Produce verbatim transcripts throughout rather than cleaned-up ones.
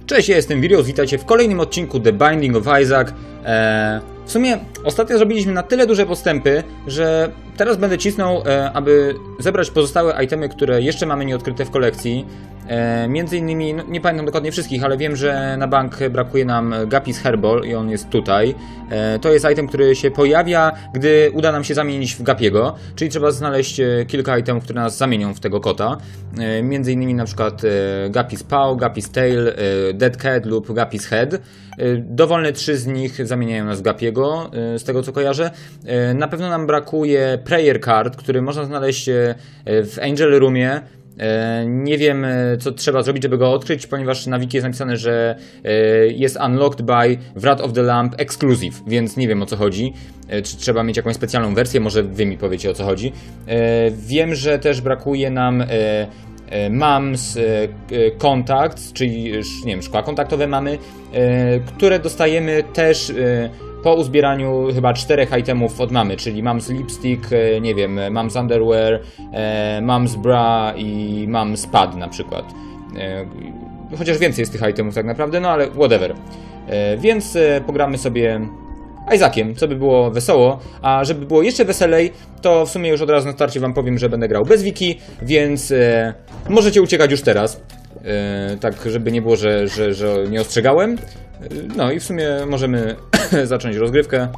Cześć, ja jestem Virios, witajcie w kolejnym odcinku The Binding of Isaac. Eee, w sumie ostatnio zrobiliśmy na tyle duże postępy, że teraz będę cisnął, e, aby zebrać pozostałe itemy, które jeszcze mamy nieodkryte w kolekcji. E, między innymi, no, nie pamiętam dokładnie wszystkich, ale wiem, że na bank brakuje nam Guppy's Hairball i on jest tutaj. E, to jest item, który się pojawia, gdy uda nam się zamienić w Guppy'ego, czyli trzeba znaleźć kilka itemów, które nas zamienią w tego kota. E, między innymi na przykład e, Guppy's Paw, Guppy's Tail, e, Dead Cat lub Guppy's Head. E, dowolne trzy z nich zamieniają nas w Guppy'ego, e, z tego co kojarzę. E, na pewno nam brakuje Prayer Card, który można znaleźć e, w Angel Roomie. Nie wiem, co trzeba zrobić, żeby go odkryć, ponieważ na wiki jest napisane, że jest unlocked by Wrath of the Lamp exclusive, więc nie wiem, o co chodzi. Czy trzeba mieć jakąś specjalną wersję, może wy mi powiecie, o co chodzi. Wiem, że też brakuje nam Mum's Contacts, czyli nie wiem, szkła kontaktowe mamy, które dostajemy też po uzbieraniu chyba czterech itemów od mamy, czyli Mum's Lipstick, nie wiem, Mum's Underwear, Mum's Bra i Mum's Pad na przykład. Chociaż więcej jest tych itemów tak naprawdę, no ale whatever. Więc pogramy sobie Isaaciem, co by było wesoło, a żeby było jeszcze weselej, to w sumie już od razu na starcie wam powiem, że będę grał bez wiki, więc możecie uciekać już teraz. Tak, żeby nie było, że, że, że nie ostrzegałem. No i w sumie możemy zacząć rozgrywkę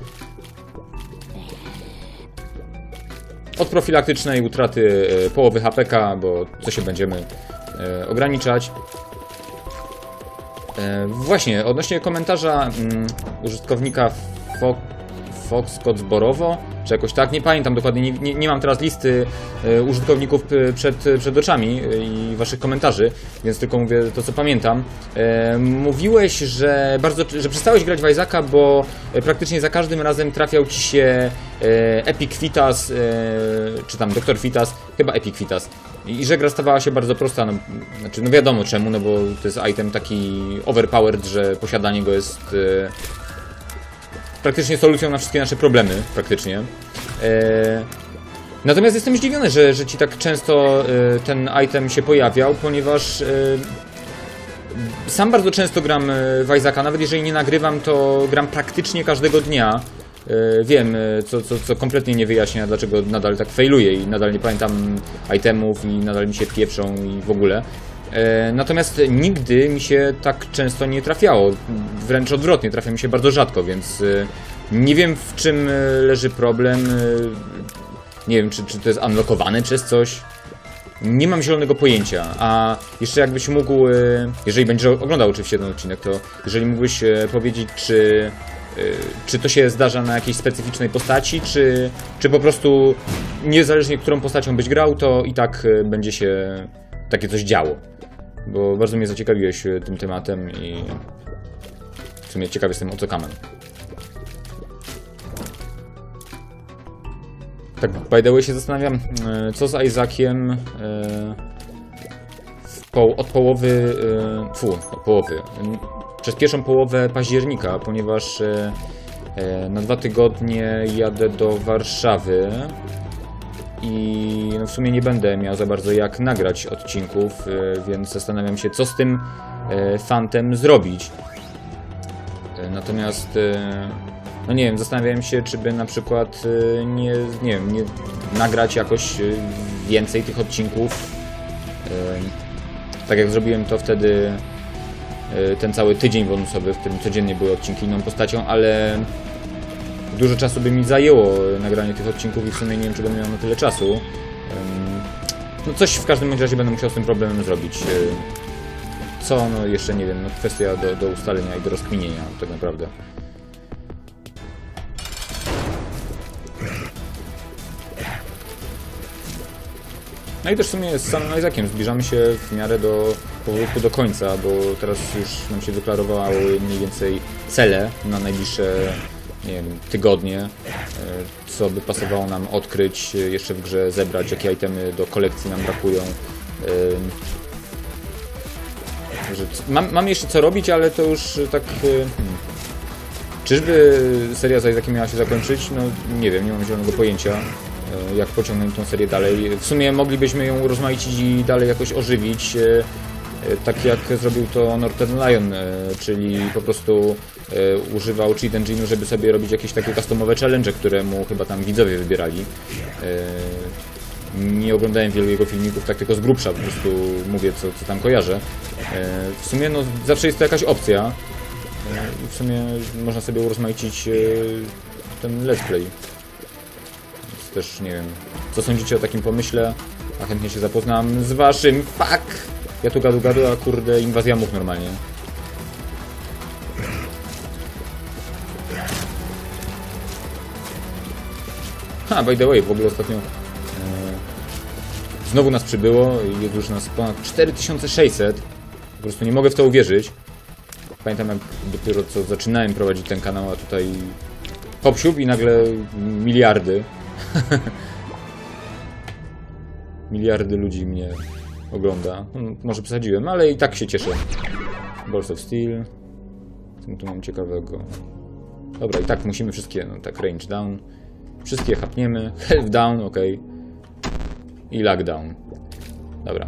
od profilaktycznej utraty połowy H P K, bo co się będziemy ograniczać. Właśnie, odnośnie komentarza um, użytkownika Fo Foxcotsborowo, czy jakoś tak, nie pamiętam dokładnie, nie, nie, nie mam teraz listy e, użytkowników przed, przed oczami e, i waszych komentarzy, więc tylko mówię to, co pamiętam. E, mówiłeś, że bardzo, że przestałeś grać w Isaaca, bo e, praktycznie za każdym razem trafiał ci się e, Epic Fitas, e, czy tam Doktor Fitas, chyba Epic Fitas. I, I że gra stawała się bardzo prosta, no, znaczy, no wiadomo czemu, no bo to jest item taki overpowered, że posiadanie go jest e, praktycznie solucją na wszystkie nasze problemy, praktycznie. E... Natomiast jestem zdziwiony, że, że ci tak często e, ten item się pojawiał, ponieważ e, sam bardzo często gram w Isaaca, nawet jeżeli nie nagrywam, to gram praktycznie każdego dnia. E, wiem, co, co, co kompletnie nie wyjaśnia, dlaczego nadal tak failuję i nadal nie pamiętam itemów i nadal mi się pieprzą i w ogóle. Natomiast nigdy mi się tak często nie trafiało, wręcz odwrotnie, trafia mi się bardzo rzadko, więc nie wiem, w czym leży problem, nie wiem, czy, czy to jest unlockowane przez coś, nie mam zielonego pojęcia. A jeszcze jakbyś mógł, jeżeli będziesz oglądał oczywiście ten odcinek, to jeżeli mógłbyś powiedzieć, czy, czy to się zdarza na jakiejś specyficznej postaci, czy, czy po prostu niezależnie którą postacią byś grał, to i tak będzie się takie coś działo. Bo bardzo mnie zaciekawiłeś tym tematem i w sumie ciekaw jestem, o co kamen. Tak, by the way się zastanawiam, co z Isaaciem w po od połowy, fu, od połowy, przez pierwszą połowę października, ponieważ na dwa tygodnie jadę do Warszawy i no w sumie nie będę miał za bardzo jak nagrać odcinków, więc zastanawiam się, co z tym fantem zrobić. Natomiast no nie wiem, zastanawiałem się, czy by na przykład nie, nie wiem, nie nagrać jakoś więcej tych odcinków. Tak jak zrobiłem to wtedy ten cały tydzień bonusowy, w którym codziennie były odcinki inną postacią, ale dużo czasu by mi zajęło nagranie tych odcinków i w sumie nie wiem, czy będę miał na tyle czasu. No coś w każdym razie będę musiał z tym problemem zrobić. Co? No jeszcze nie wiem, no kwestia do, do ustalenia i do rozkminienia tak naprawdę. No i też w sumie z samym Isaaciem zbliżamy się w miarę do powolutku do końca, bo teraz już nam się wyklarowały mniej więcej cele na najbliższe, nie wiem, tygodnie, co by pasowało nam odkryć, jeszcze w grze zebrać, jakie itemy do kolekcji nam brakują. Mam, mam jeszcze co robić, ale to już tak... Hmm. Czyżby seria z Isaaciem miała się zakończyć? No nie wiem, nie mam zielonego pojęcia, jak pociągnąć tą serię dalej. W sumie moglibyśmy ją urozmaicić i dalej jakoś ożywić. tak jak zrobił to Northern Lion, czyli po prostu używał cheat engine'u, żeby sobie robić jakieś takie customowe challenge, które mu chyba tam widzowie wybierali. Nie oglądałem wielu jego filmików, tak tylko z grubsza, po prostu mówię, co, co tam kojarzę. W sumie no, zawsze jest to jakaś opcja i w sumie można sobie urozmaicić ten let's play. Więc też nie wiem, co sądzicie o takim pomyśle, a chętnie się zapoznam z waszym. Fuck! Ja tu gadu gadu, a kurde inwazja much normalnie. Ha, by the way, w ogóle ostatnio e, znowu nas przybyło i jest już nas ponad cztery tysiące sześćset. Po prostu nie mogę w to uwierzyć. Pamiętam, jak dopiero co zaczynałem prowadzić ten kanał, a tutaj hop siup i nagle miliardy. Miliardy ludzi mnie ogląda. No, może przesadziłem, ale i tak się cieszę. Balls of Steel. Co tu mam ciekawego? Dobra, i tak musimy wszystkie, no tak, range down. Wszystkie chapniemy. Health down, ok. I lag down. Dobra.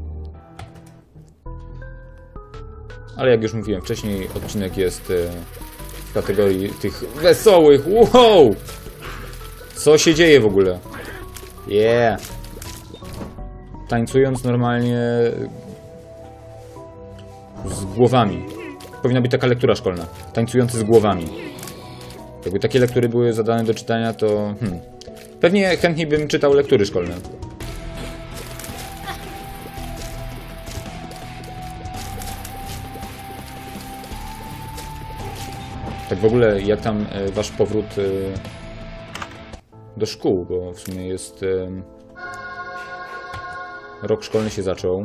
Ale jak już mówiłem wcześniej, odcinek jest w kategorii tych wesołych. Wow! Co się dzieje w ogóle? Yeah! Tańcując normalnie z głowami. Powinna być taka lektura szkolna. Tańcujący z głowami. Jakby takie lektury były zadane do czytania, to... Hmm, pewnie chętniej bym czytał lektury szkolne. Tak w ogóle, jak tam e, wasz powrót e, do szkół, bo w sumie jest... E, rok szkolny się zaczął.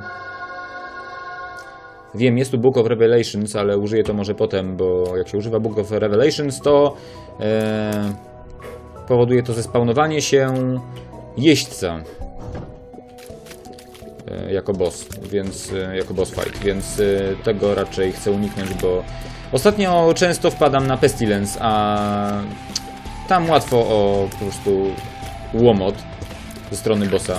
Wiem, jest tu Book of Revelations, ale użyję to może potem, bo jak się używa Book of Revelations, to e, powoduje to zespawnowanie się jeźdźca e, jako boss, więc e, jako boss fight, więc e, tego raczej chcę uniknąć, bo ostatnio często wpadam na Pestilence, a tam łatwo o po prostu łomot ze strony bossa.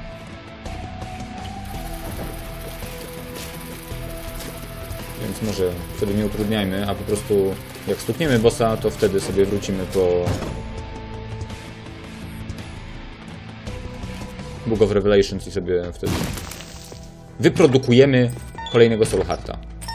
Więc może wtedy nie utrudniajmy, a po prostu jak stukniemy bossa, to wtedy sobie wrócimy po Book of Revelations i sobie wtedy wyprodukujemy kolejnego Soul Hearta.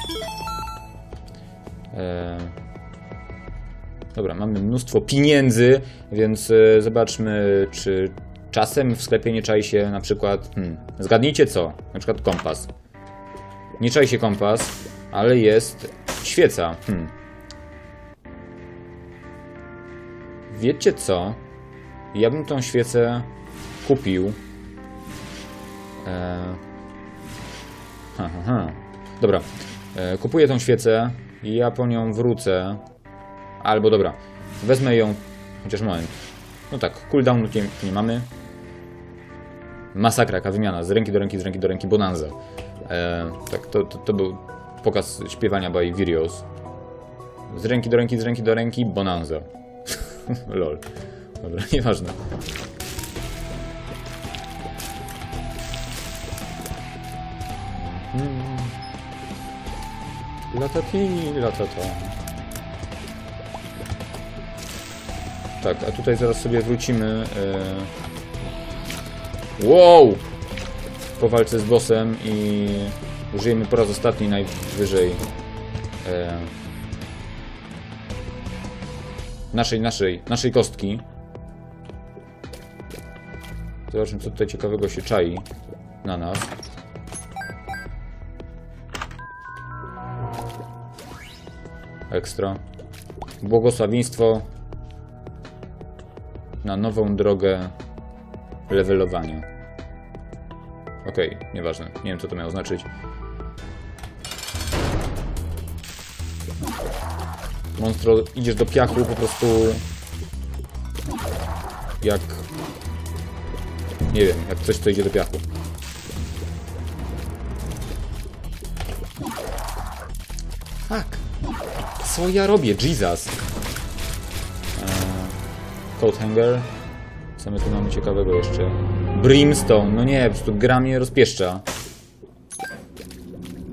Eee... Dobra, mamy mnóstwo pieniędzy, więc e, zobaczmy, czy czasem w sklepie nie czai się na przykład... Hmm, zgadnijcie co? Na przykład kompas. Nie czai się kompas, ale jest świeca. Hmm. Wiecie co? Ja bym tą świecę kupił. Eee... Ha, ha, ha. Dobra. Eee, kupuję tą świecę i ja po nią wrócę. Albo dobra. Wezmę ją. Chociaż moment. No tak, cooldownu nie, nie mamy. Masakra, jaka wymiana. Z ręki do ręki, z ręki do ręki. Bonanza. Eee, tak, to, to, to był pokaz śpiewania by Virios. Z ręki do ręki, z ręki do ręki, bonanza. Lol. Dobra, nieważne. Hmm. Latati, latata. Tak, a tutaj zaraz sobie wrócimy. Eee... Wow! Po walce z bossem i użyjemy po raz ostatni najwyżej e, naszej, naszej, naszej kostki. Zobaczmy, co tutaj ciekawego się czai na nas. Ekstra. Błogosławieństwo na nową drogę levelowania. Okej, okay, nieważne. Nie wiem, co to miało znaczyć. Monstro, idziesz do piachu po prostu... Jak... Nie wiem, jak coś, co idzie do piachu. Fuck! Co ja robię? Jesus! Eee, coat hanger. Co my tu mamy ciekawego jeszcze? Brimstone. No nie, po prostu gra mnie rozpieszcza.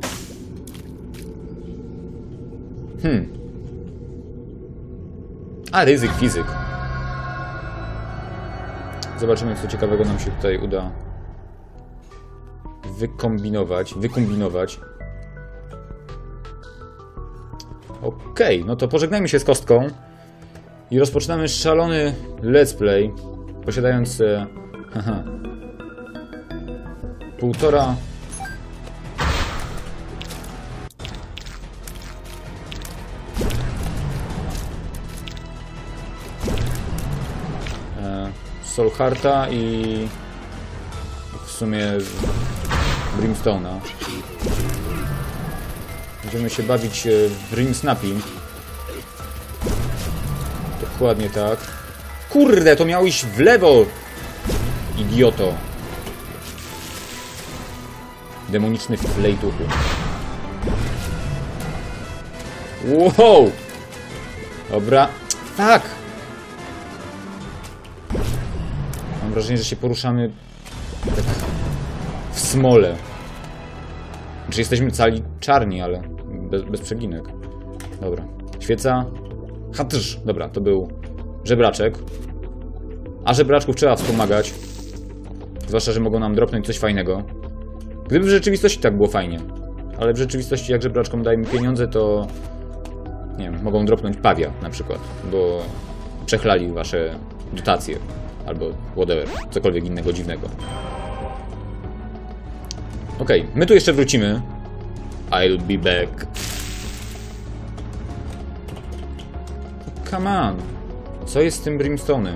Hmm. A, ryzyk, fizyk. Zobaczymy, co ciekawego nam się tutaj uda wykombinować, wykombinować. Okej, okay, no to pożegnajmy się z kostką i rozpoczynamy szalony let's play, posiadając e, haha, półtora e, Soulhearta i w sumie Brimstone'a. Będziemy się bawić w ring snapping. Dokładnie tak. Kurde, to miał iść w lewo! Idioto. Demoniczny flejtuchu. Wow! Dobra. Tak! Mam wrażenie, że się poruszamy tak w smole. Znaczy jesteśmy cali czarni, ale bez, bez przeginek. Dobra. Świeca. Hatrz. Dobra, to był żebraczek. A żebraczków trzeba wspomagać. Zwłaszcza, że mogą nam dropnąć coś fajnego. Gdyby w rzeczywistości tak było fajnie. Ale w rzeczywistości jak żebraczkom dajemy pieniądze, to nie wiem, mogą dropnąć pawia na przykład. Bo przechlali wasze dotacje. Albo whatever. Cokolwiek innego dziwnego. Okej, okay, my tu jeszcze wrócimy. I'll be back. Come on. Co jest z tym Brimstone'em?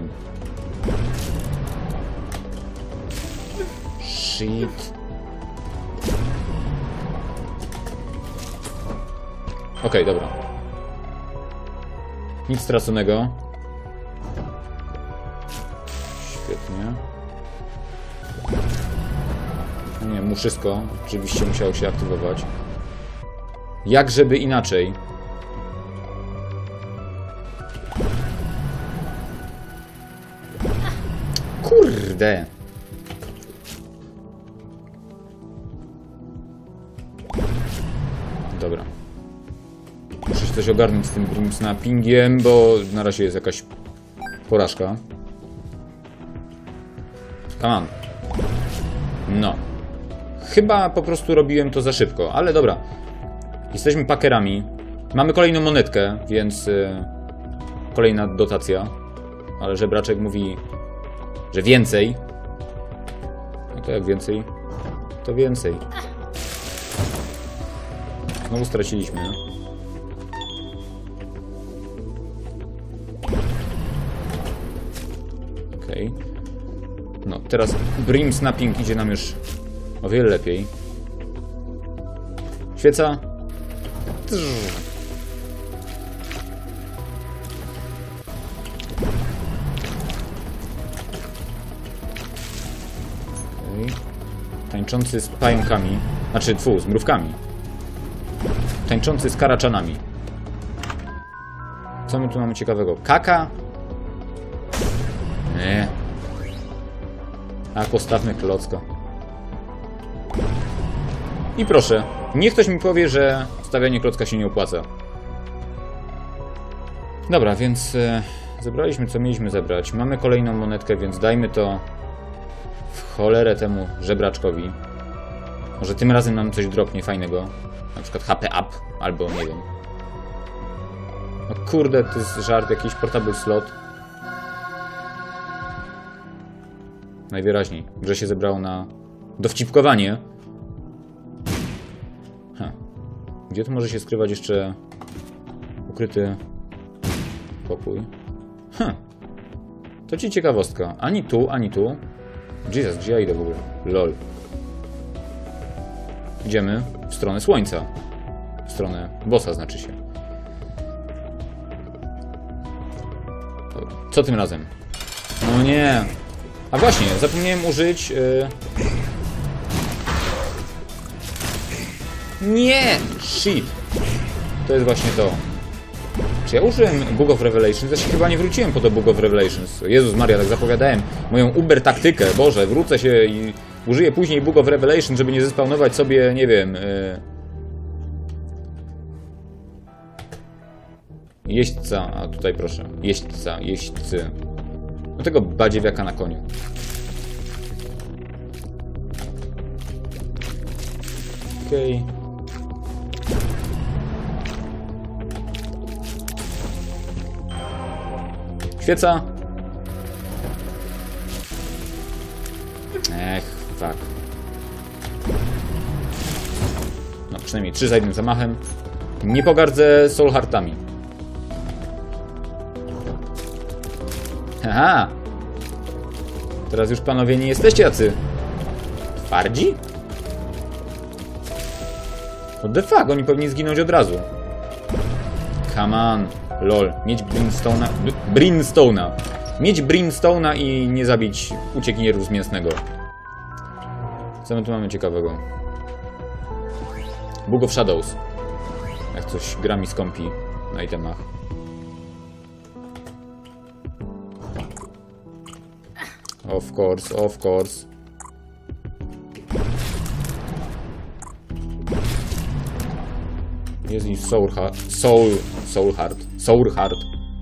Shit. Okej, okay, dobra. Nic straconego. Świetnie. Nie, mu wszystko oczywiście musiało się aktywować. Jak żeby inaczej. Kurde. Dobra. Muszę się coś ogarnąć z tym Brim Snappingiem, bo na razie jest jakaś porażka. Come on. No. Chyba po prostu robiłem to za szybko, ale dobra. Jesteśmy pakerami. Mamy kolejną monetkę, więc yy, kolejna dotacja. Ale żebraczek mówi, że więcej. No to jak więcej, to więcej. Znowu straciliśmy. Okej. Okay. No, teraz Brim Snapping idzie nam już o wiele lepiej. Świeca. Okay. Tańczący z pająkami. Znaczy, tfu, z mrówkami. Tańczący z karaczanami. Co my tu mamy ciekawego? Kaka? Nie. A postawmy klocka. I proszę, niech ktoś mi powie, że stawianie klocka się nie opłaca. Dobra, więc e, zebraliśmy co mieliśmy zebrać. Mamy kolejną monetkę, więc dajmy to w cholerę temu żebraczkowi. Może tym razem nam coś dropnie fajnego. Na przykład H P up, albo nie wiem. No kurde, to jest żart, jakiś portable slot. Najwyraźniej, że się zebrało na dowcipkowanie. Ha. Gdzie tu może się skrywać jeszcze ukryty pokój? Ha. To ci ciekawostka. Ani tu, ani tu. Jesus, gdzie ja idę w ogóle? Lol. Idziemy w stronę słońca. W stronę bossa znaczy się. Co tym razem? No nie. A właśnie, zapomniałem użyć... Yy... Nie! Shit! To jest właśnie to. Czy ja użyłem Book of Revelations? Ja się chyba nie wróciłem po to Book of Revelations. Jezus Maria, tak zapowiadałem moją uber taktykę. Boże, wrócę się i użyję później Book of Revelations, żeby nie zespawnować sobie, nie wiem... Yy... Jeźdźca, a tutaj proszę. Jeźdźca, jeźdźcy. Do tego badziewiaka na koniu. Okej. Okay. Świeca. Ech, fuck. No przynajmniej trzy za jednym zamachem. Nie pogardzę Soul Heartami. Haha. Teraz już panowie nie jesteście jacy twardzi? What the fuck, oni powinni zginąć od razu. Come on. Lol. Mieć Brimstone'a. Brimstone'a. Mieć Brimstone'a i nie zabić uciekinierów z mięsnego. Co my tu mamy ciekawego? Book of Shadows. Jak coś gra mi skąpi na itemach. Of course, of course. Jest i Soul Heart. Soul, Soul Heart. Soul Heart.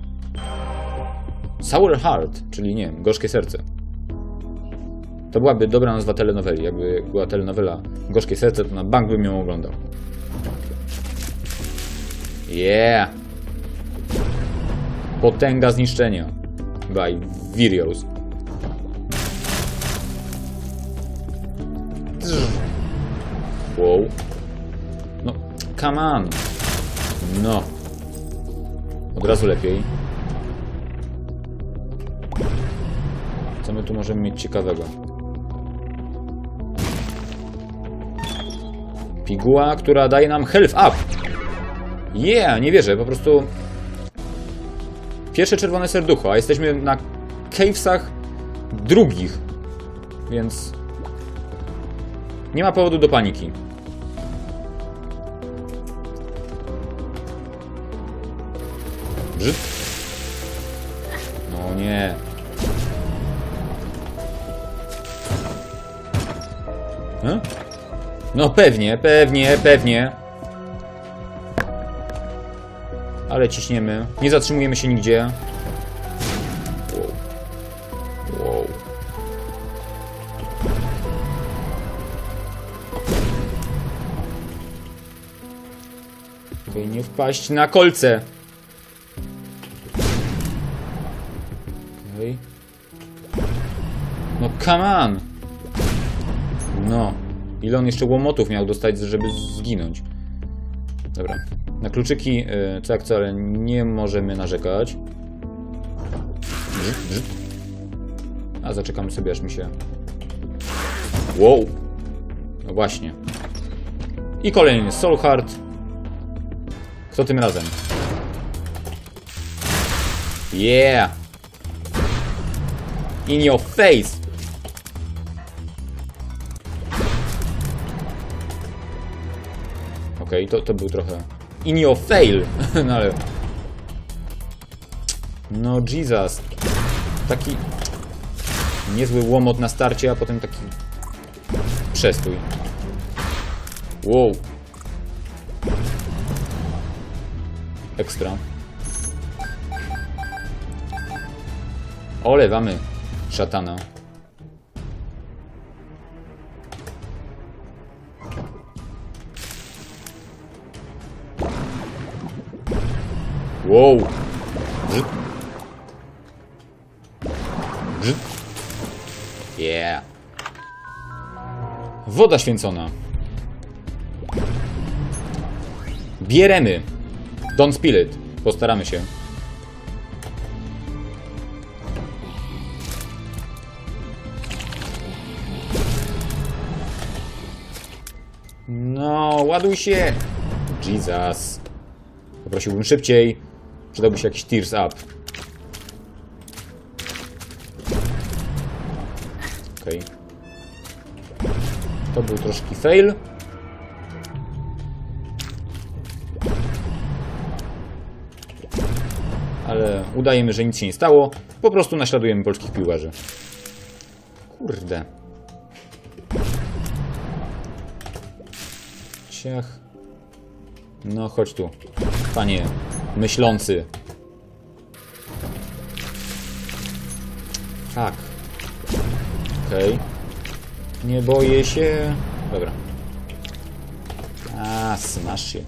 Sour Heart, czyli nie wiem, gorzkie serce. To byłaby dobra nazwa telenoweli. Jakby była telenowela Gorzkie serce, to na bank bym ją oglądał. Yeah! Potęga zniszczenia. By Virios. Wow. No, come on. No. Od razu lepiej. Co my tu możemy mieć ciekawego? Piguła, która daje nam health up. Yeah, nie wierzę, po prostu... Pierwsze czerwone serducho, a jesteśmy na cavesach drugich. Więc... Nie ma powodu do paniki. Brzyd. No nie. Hm? No pewnie, pewnie, pewnie. Ale ciśniemy. Nie zatrzymujemy się nigdzie. Wow. Wow. Okej, nie wpaść na kolce. Okej. No come on. No. Ile on jeszcze łomotów miał dostać, żeby zginąć? Dobra. Na kluczyki, yy, co jak co, ale nie możemy narzekać. Brz, brz. A zaczekamy sobie, aż mi się... Wow! No właśnie. I kolejny Soul Heart. Kto tym razem? Yeah! In your face! Okej, okay, to, to był trochę... In your fail! No ale... No Jesus. Taki... Niezły łomot na starcie, a potem taki... Przestój. Wow. Ekstra. Olewamy szatana. Wow. Brzyd. Brzyd. Yeah. Woda święcona. Bieremy. Don't spill it. Postaramy się. No, ładuj się. Jesus. Poprosiłbym szybciej. Przydałby się jakiś tears up. Okej. Okay. To był troszkę fail. Ale udajemy, że nic się nie stało. Po prostu naśladujemy polskich piłkarzy. Kurde. Ciach. No chodź tu. Panie. Myślący. Tak. Okej. Okay. Nie boję się. Dobra. A, smash się.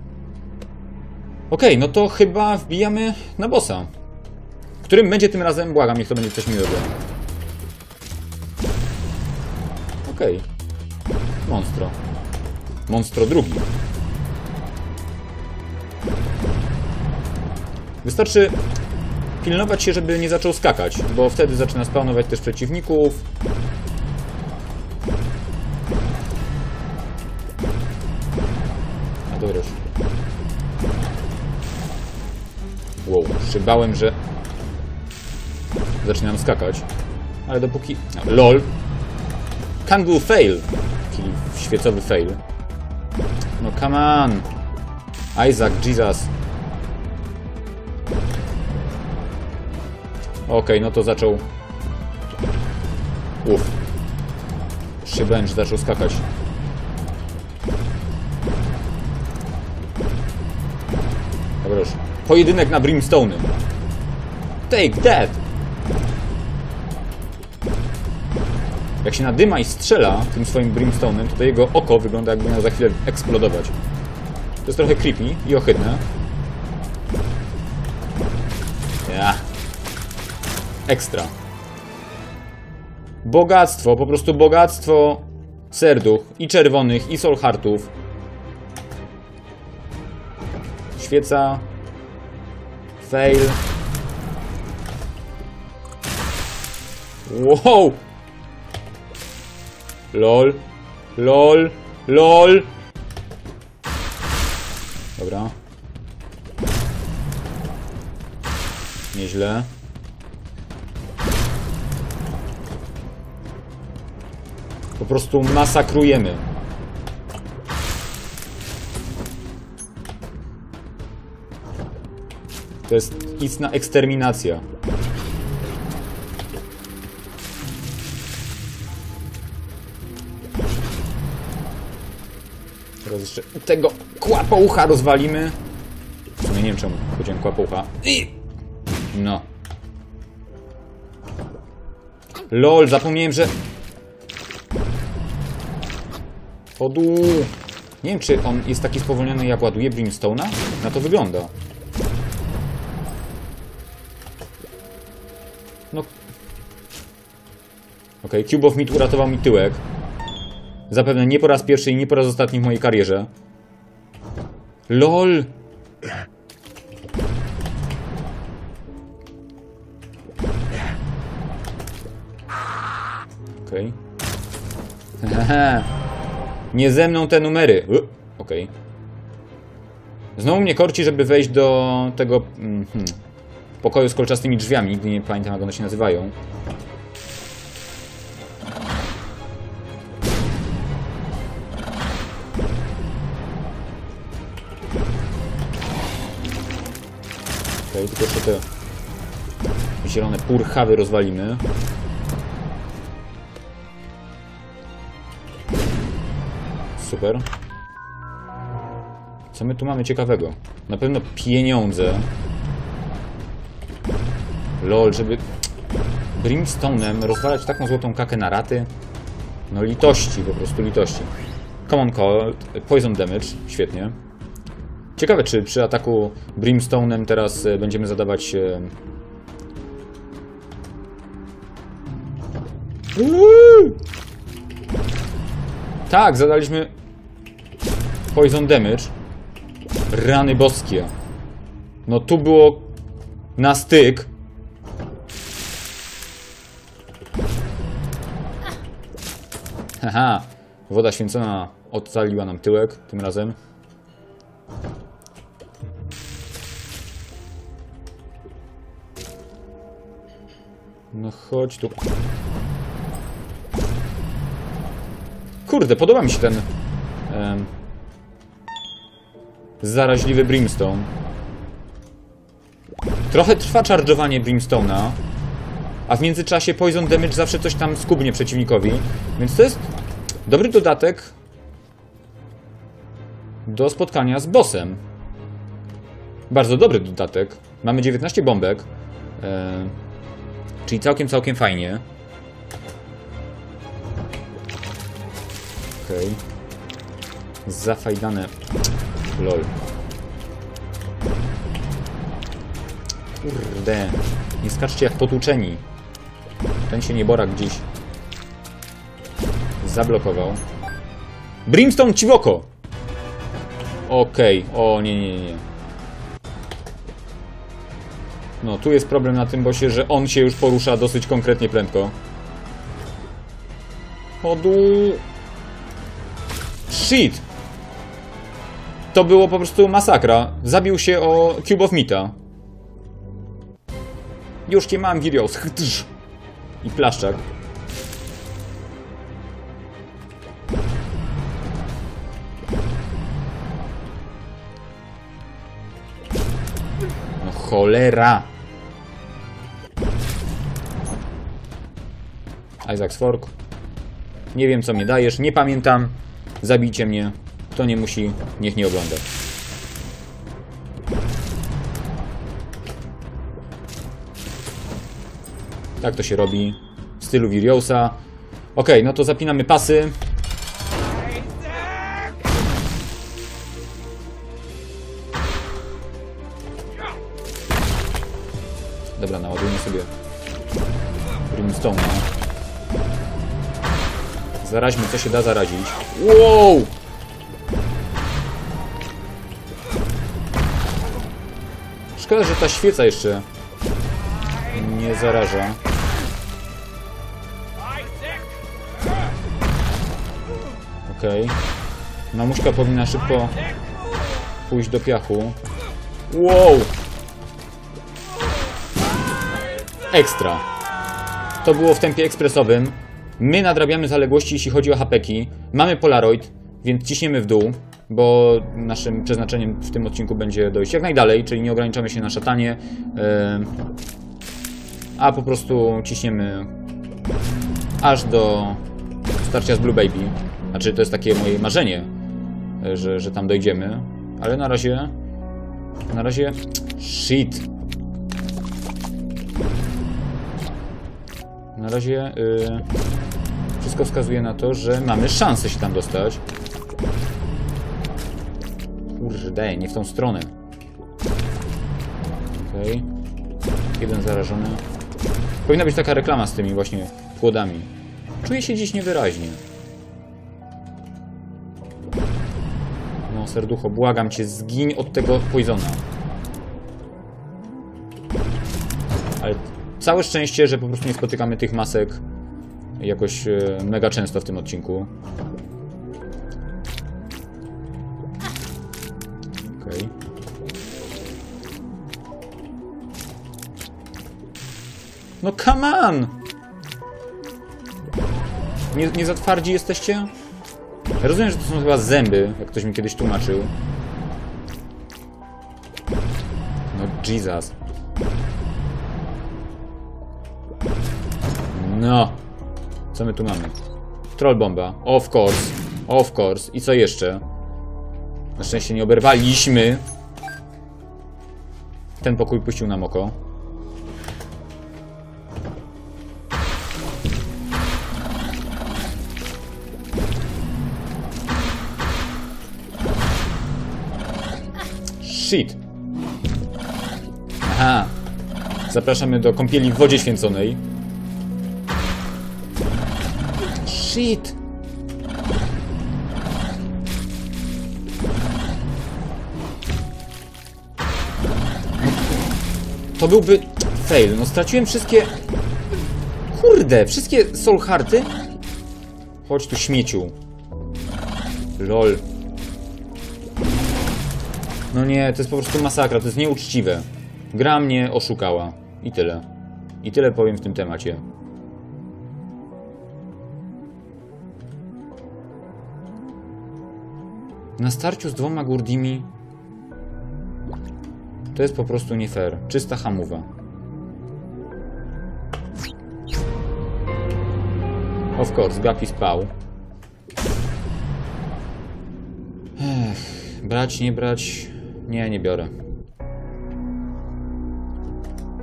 Okej, okay, no to chyba wbijamy na bossa. Którym będzie tym razem? Błagam, niech to będzie coś miłego. Okej. Okay. Monstro. Monstro drugi. Wystarczy pilnować się, żeby nie zaczął skakać, bo wtedy zaczyna spawnować też przeciwników. A dobra. Wow, się bałem, że zaczynam skakać, ale dopóki... No, lol. Kangoo fail. Czyli świecowy fail. No come on. Isaac, Jesus. Okej, okay, no to zaczął... Uff. Się bałem, że zaczął skakać. Dobra już. Pojedynek na Brimstone'y. Take that! Jak się nadyma i strzela tym swoim Brimstone'em, to, to jego oko wygląda, jakby miał za chwilę eksplodować. To jest trochę creepy i ohydne. Ja. Ekstra. Bogactwo, po prostu bogactwo serduch i czerwonych, i soul heartów. Świeca. Fail. Wow! Lol. Lol. Lol. Dobra. Nieźle. Po prostu masakrujemy. To jest istna eksterminacja. Teraz jeszcze tego kłapoucha rozwalimy. W sumie nie wiem czemu powiedziałem kłapoucha. No. Lol, zapomniałem, że... Chodu. Nie wiem, czy on jest taki spowolniony, jak ładuje Brimstone'a? Na to wygląda. No. Okej, okay, Cube of Meat uratował mi tyłek. Zapewne nie po raz pierwszy i nie po raz ostatni w mojej karierze. LOL! Okej. Okay. Nie ze mną te numery. Okej. Okay. Znowu mnie korci, żeby wejść do tego mm, hmm, pokoju z kolczastymi drzwiami. Nigdy nie pamiętam, jak one się nazywają. Okej, okay, tylko jeszcze te zielone purchawy rozwalimy. Super. Co my tu mamy ciekawego? Na pewno pieniądze. Lol, żeby Brimstone'em rozwalać taką złotą kakę na raty. No litości, po prostu litości. Common Cold, Poison Damage, świetnie. Ciekawe, czy przy ataku Brimstone'em teraz będziemy zadawać... Uuu! Tak, zadaliśmy Poison Damage. Rany boskie. No tu było na styk. Haha. Woda święcona ocaliła nam tyłek tym razem. No chodź tu. Kurde, podoba mi się ten um, zaraźliwy Brimstone. Trochę trwa charge'owanie Brimstone'a, a w międzyczasie Poison Damage zawsze coś tam skubnie przeciwnikowi, więc to jest dobry dodatek do spotkania z bossem. Bardzo dobry dodatek. Mamy dziewiętnaście bombek. E, czyli całkiem, całkiem fajnie. Okej. Okay. Zafajdane. Lol. Kurde. Nie skaczcie jak potłuczeni. Ten się nieborak gdzieś zablokował. Brimstone ci w oko! Okej. Okay. O nie, nie, nie. No, tu jest problem na tym bossie, że on się już porusza dosyć konkretnie prędko. Chodu... Shit! To było po prostu masakra. Zabił się o Cube of Meata. Już cię mam, Girios. I plaszczak. No cholera. Isaac's Fork. Nie wiem co mnie dajesz, nie pamiętam. Zabijcie mnie. Kto nie musi, niech nie ogląda. Tak to się robi. W stylu Viriosa. Ok, no to zapinamy pasy. Dobra, naładujmy sobie Brimstone'a. Zaraźmy, co się da zarazić. Wow! Szkoda, że ta świeca jeszcze nie zaraża. Okej. Okay. Mamuśka powinna szybko pójść do piachu. Wow! Ekstra. To było w tempie ekspresowym. My nadrabiamy zaległości, jeśli chodzi o hapeki. Mamy Polaroid, więc ciśniemy w dół, bo naszym przeznaczeniem w tym odcinku będzie dojść jak najdalej, czyli nie ograniczamy się na szatanie, yy, a po prostu ciśniemy aż do starcia z Blue Baby. Znaczy, to jest takie moje marzenie, że, że tam dojdziemy, ale na razie... Na razie... Shit! Na razie... Yy, wszystko wskazuje na to, że mamy szansę się tam dostać. Kurde, nie w tą stronę. Okej. Okay. Jeden zarażony. Powinna być taka reklama z tymi właśnie płodami. Czuję się dziś niewyraźnie. No, serducho, błagam cię, zgiń od tego poisona. Ale całe szczęście, że po prostu nie spotykamy tych masek jakoś e, mega często w tym odcinku. Okej. Okay. No come on! Nie, nie za twardzi jesteście? Ja rozumiem, że to są chyba zęby, jak ktoś mi kiedyś tłumaczył. No Jesus. No. Co my tu mamy? Troll bomba. Of course. Of course. I co jeszcze? Na szczęście nie oberwaliśmy. Ten pokój puścił nam oko. Shit. Aha. Zapraszamy do kąpieli w wodzie święconej. Shit. To byłby fail. No straciłem wszystkie... Kurde, wszystkie soul hearty. Chodź tu, śmieciu. Lol. No nie, to jest po prostu masakra, to jest nieuczciwe. Gra mnie oszukała. I tyle. I tyle powiem w tym temacie. Na starciu z dwoma Gurdimi to jest po prostu nie fair. Czysta hamowa. Of course, Guppy spał. Ech, brać, nie brać... Nie, nie biorę.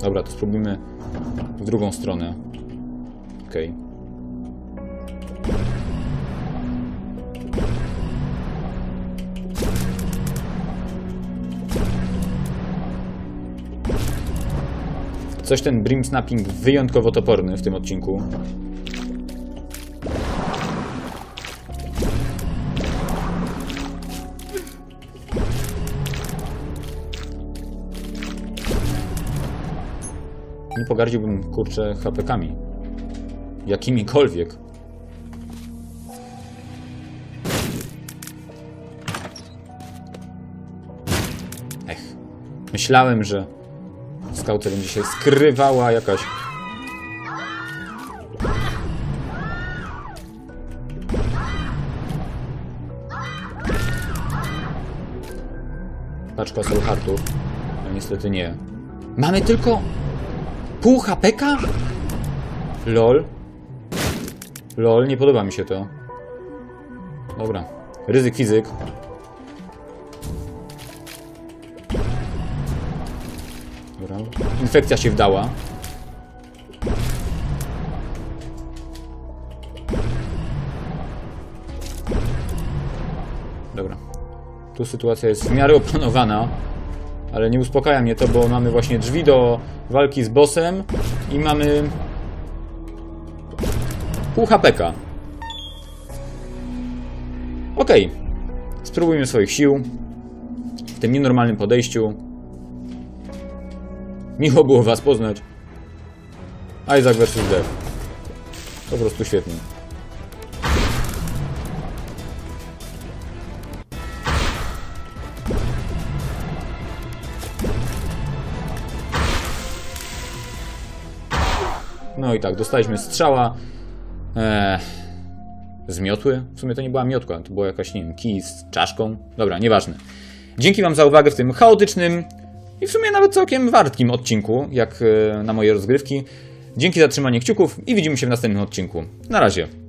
Dobra, to spróbujmy w drugą stronę. Okej. Okay. Coś ten Brim Snapping wyjątkowo toporny w tym odcinku. Nie pogardziłbym, kurczę, ha pe kami. Jakimikolwiek. Ech. Myślałem, że w skałce będzie się skrywała jakaś... paczka soul heartów. No niestety nie. Mamy tylko... pół ha pe ka? Lol. Lol, nie podoba mi się to. Dobra. Ryzyk fizyk. Dobra. Infekcja się wdała. Dobra. Tu sytuacja jest w miarę opanowana. Ale nie uspokaja mnie to, bo mamy właśnie drzwi do walki z bossem i mamy pół ha pe ka. Okej. Okay. Spróbujmy swoich sił w tym nienormalnym podejściu. Miło było was poznać. Isaac versus Death. Po prostu świetnie. No i tak, dostaliśmy strzała eee, z miotły. W sumie to nie była miotka, to była jakaś, nie wiem, kij z czaszką. Dobra, nieważne. Dzięki wam za uwagę w tym chaotycznym i w sumie nawet całkiem wartkim odcinku, jak e, na moje rozgrywki. Dzięki za trzymanie kciuków i widzimy się w następnym odcinku. Na razie.